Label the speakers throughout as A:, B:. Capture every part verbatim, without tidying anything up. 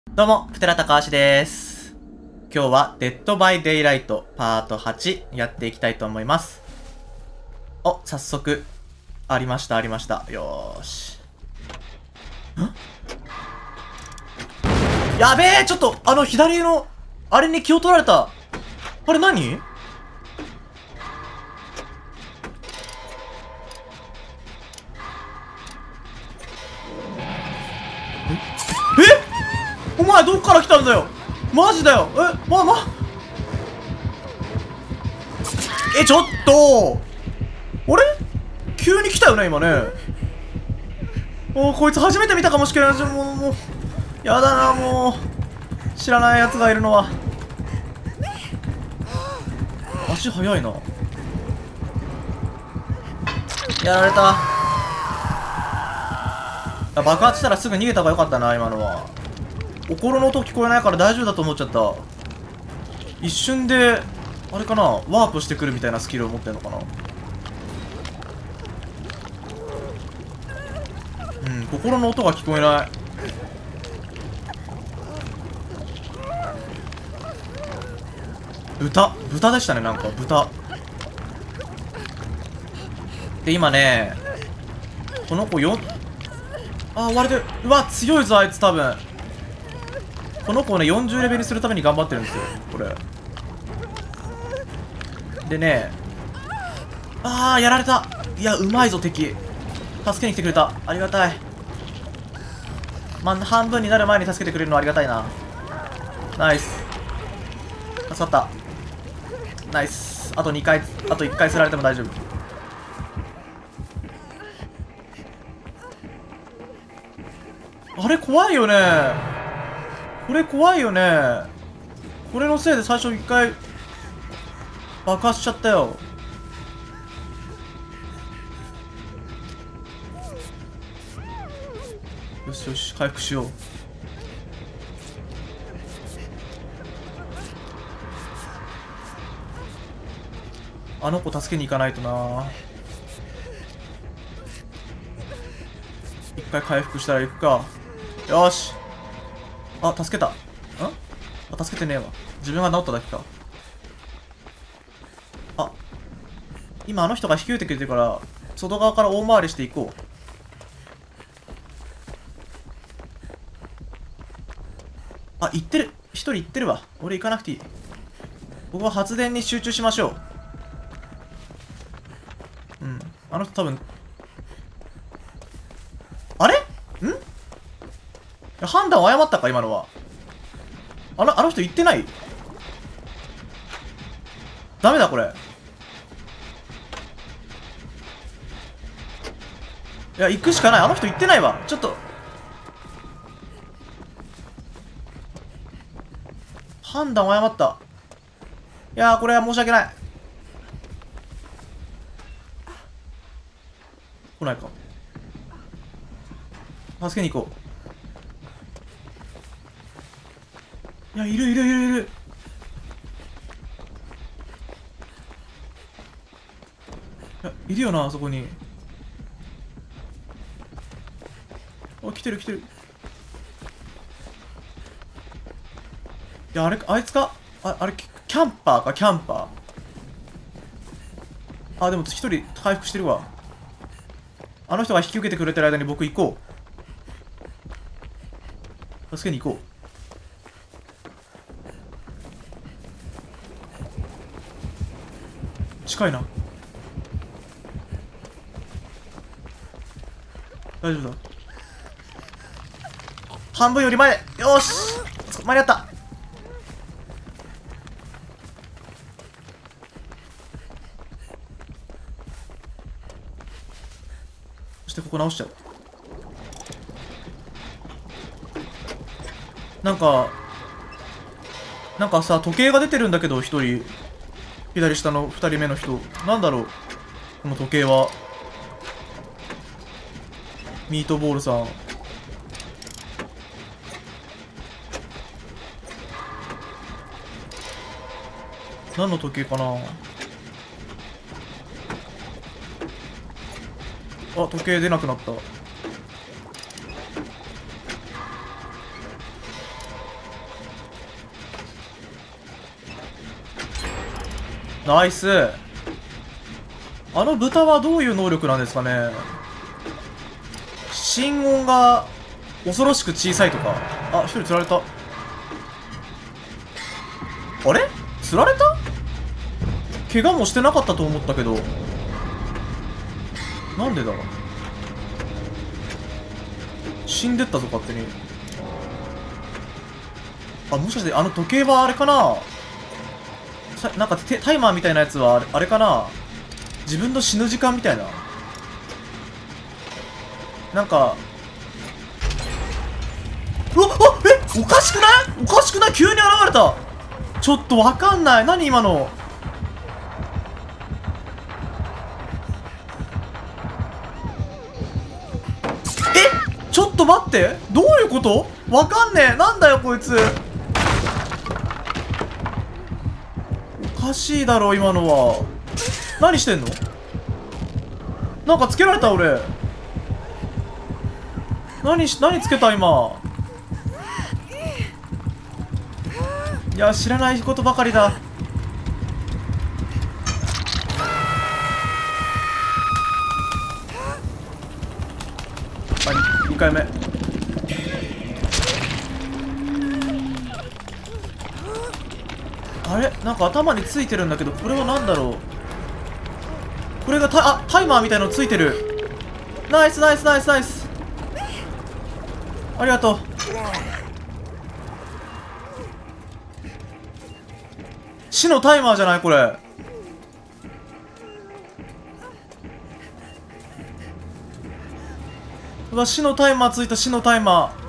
A: どうも、プテラ高橋です。今日はデッドバイデイライトパートはちやっていきたいと思います。お、早速、ありました、ありました。よーし。んやべえちょっと、あの左の、あれに気を取られた。あれ何？ええお前どっから来たんだよ。マジだよ。え、まあまあ。え、ちょっとあれ急に来たよね、今ね。おー、こいつ初めて見たかもしれない。もう、もう、やだな、もう。知らない奴がいるのは。足速いな。やられた。爆発したらすぐ逃げた方がよかったな、今のは。おころの音聞こえないから大丈夫だと思っちゃった。一瞬で、あれかな、ワープしてくるみたいなスキルを持ってんのかな。うん、心の音が聞こえない。豚豚でしたね、なんか豚で。今ね、この子よ、あー、割れてる。うわ、強いぞあいつ。多分この子をねよんじゅうレベルにするために頑張ってるんですよ、これでね。あー、やられた。いや、うまいぞ敵。助けに来てくれた。ありがたい。まあ、半分になる前に助けてくれるのはありがたいな。ナイス。助かった。ナイス。あとにかい、あといっかいすられても大丈夫。あれ怖いよね。これ怖いよね。これのせいで最初いっかい爆発しちゃったよ。よしよし、回復しよう。あの子助けに行かないとな。一回回復したら行くか。よし。あ、助けた。ん？あ、助けてねえわ。自分が治っただけか。あ、今あの人が引き受けてくれてるから、外側から大回りしていこう。あ、行ってる。一人行ってるわ。俺行かなくていい。ここは発電に集中しましょう。うん。あの人多分、あれ？ん？判断を誤ったか、今のは。あの、あの人行ってない？ダメだ、これ。いや、行くしかない。あの人行ってないわ。ちょっと。判断を誤った。いやー、これは申し訳ない。来ないか。助けに行こう。いや、いるいるいるいる。いや、いるよな、あそこに。あ、来てる来てる。いや、あれ、あいつか。あ、あれ、キャンパーか、キャンパー。あ、でも一人回復してるわ。あの人が引き受けてくれてる間に僕行こう。助けに行こう。近いな。大丈夫だ。半分より前。よーし、間に合った。そしてここ直しちゃう。なんかなんかさ、時計が出てるんだけど、一人左下の二人目の人、なんだろうこの時計は。ミートボールさん、何の時計かな。あ、時計出なくなった。 ナイス。あの豚はどういう能力なんですかね。心音が恐ろしく小さいとか。あ、一人釣られた。あれ釣られた？怪我もしてなかったと思ったけど。なんでだ？死んでったぞ勝手に。あ、もしかしてあの時計はあれかな。さなんかタイマーみたいなやつはあれ、あれかな。自分の死ぬ時間みたいな。なんかうわっ、え、おかしくない？おかしくない？急に現れた。ちょっとわかんない。何今の。え、ちょっと待って、どういうこと？わかんねえ。なんだよこいつ。おかしいだろ今のは。何してんの？なんかつけられた俺。何し、何つけた今。いや、知らないことばかりだ。はい、にかいめ。あれ、なんか頭についてるんだけど、これは何だろう。これがタ、あ、タイマーみたいのついてる。ナイスナイスナイスナイス。ありがとう。死のタイマーじゃないこれ。うわ、死のタイマーついた。死のタイマー。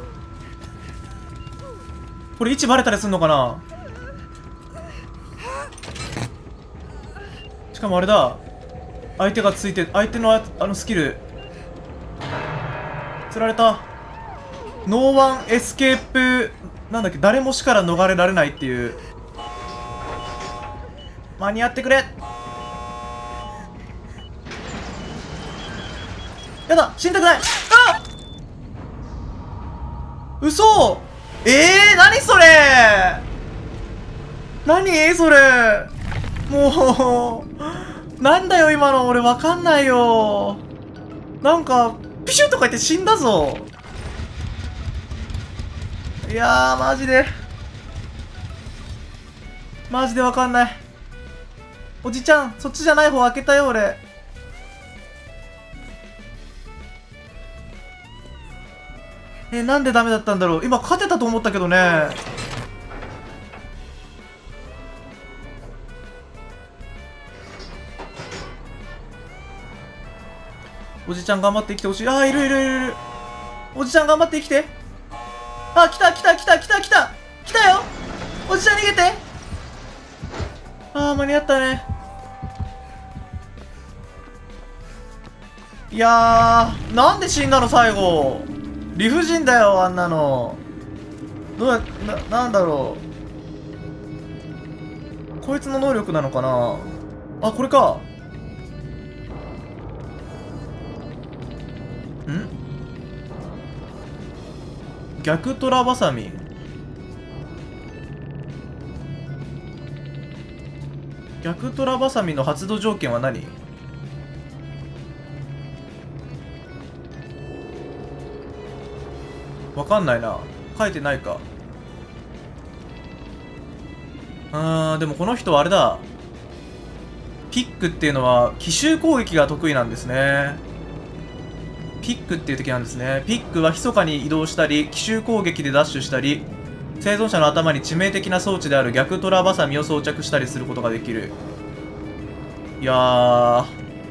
A: これ位置バレたりすんのかな。しかもあれだ、相手がついて、相手の あ, あのスキル釣られた。ノーワンエスケープ、なんだっけ、誰も死から逃れられないっていう。間に合ってくれ。やだ、死にたくない。あっ、嘘。えー、何それ。何それ。もうなんだよ今の。俺わかんないよ。なんかピシュッとか言って死んだぞ。いやー、マジでマジでわかんない。おじちゃん、そっちじゃない方開けたよ俺。え、なんでダメだったんだろう。今勝てたと思ったけどね。おじちゃん頑張って生きてほしい。あー、いるいるいるいる。おじちゃん頑張って生きて。あ、来た来た来た来た来た来たよ。おじちゃん逃げて。あー、間に合ったね。いやー、なんで死んだの最後。理不尽だよあんなの。どうや、な、なんだろう。こいつの能力なのかな。あ、これか。ん？逆トラバサミ。逆トラバサミの発動条件は何？わかんないな。書いてないか。あー、でもこの人はあれだ。ピックっていうのは奇襲攻撃が得意なんですね。ピックっていう敵なんですね。ピックは密かに移動したり、奇襲攻撃でダッシュしたり、生存者の頭に致命的な装置である逆トラバサミを装着したりすることができる。いやー、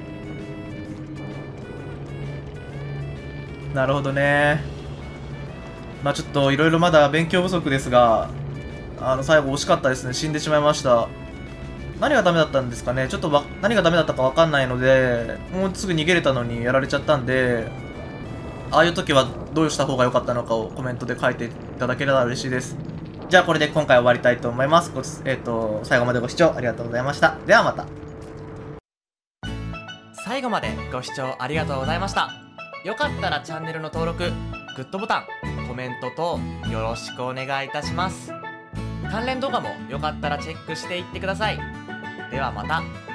A: なるほどね。まあちょっといろいろまだ勉強不足ですが、あの最後惜しかったですね。死んでしまいました。何がダメだったんですかね。ちょっとわ何がダメだったかわかんないので、もうすぐ逃げれたのにやられちゃったんで、ああいう時はどうした方が良かったのかをコメントで書いていただければ嬉しいです。じゃあこれで今回終わりたいと思います。ごえっと、最後までご視聴ありがとうございました。ではまた。
B: 最後までご視聴ありがとうございました。よかったらチャンネルの登録、グッドボタン、コメント等よろしくお願いいたします。関連動画もよかったらチェックしていってください。 ではまた。